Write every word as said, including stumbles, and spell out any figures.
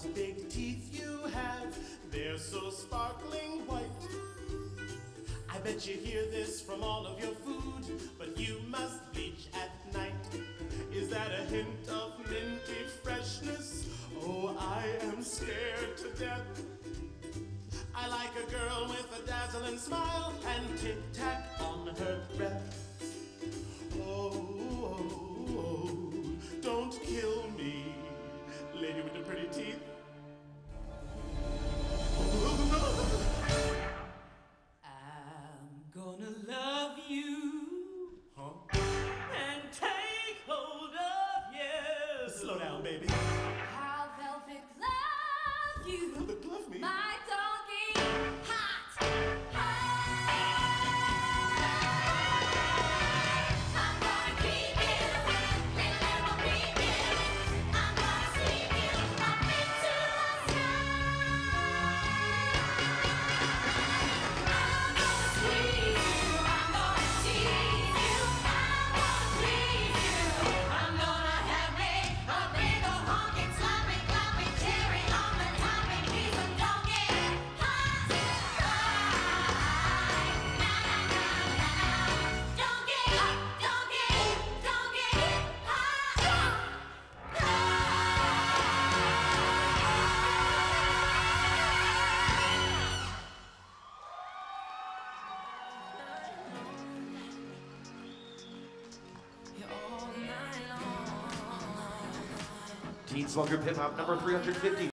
What big teeth you have, they're so sparkling white. I bet you hear this from all of your food, but you must bleach at night. Is that a hint of minty freshness? Oh, I am scared to death. I like a girl with a dazzling smile and tic-tac on her breath. Oh, oh, oh, don't kill me, lady with the pretty teeth. I'm gonna love you, huh? And take hold of you. Slow down, baby. How velvet glove you, Oh, the glove me. my donkey, hot, hot. I'm gonna keep you, little little preview. I'm gonna sweep you up into the sky. I'm gonna squeeze you, I'm gonna tease you, I'm gonna please you. I'm gonna have me a big old honking, sloppy, gloppy, cherry on the topping piece of donkey hot pie. Na na na na na, donkey, donkey, donkey hot pie. Teen Slugger Hip Hop number three hundred fifty.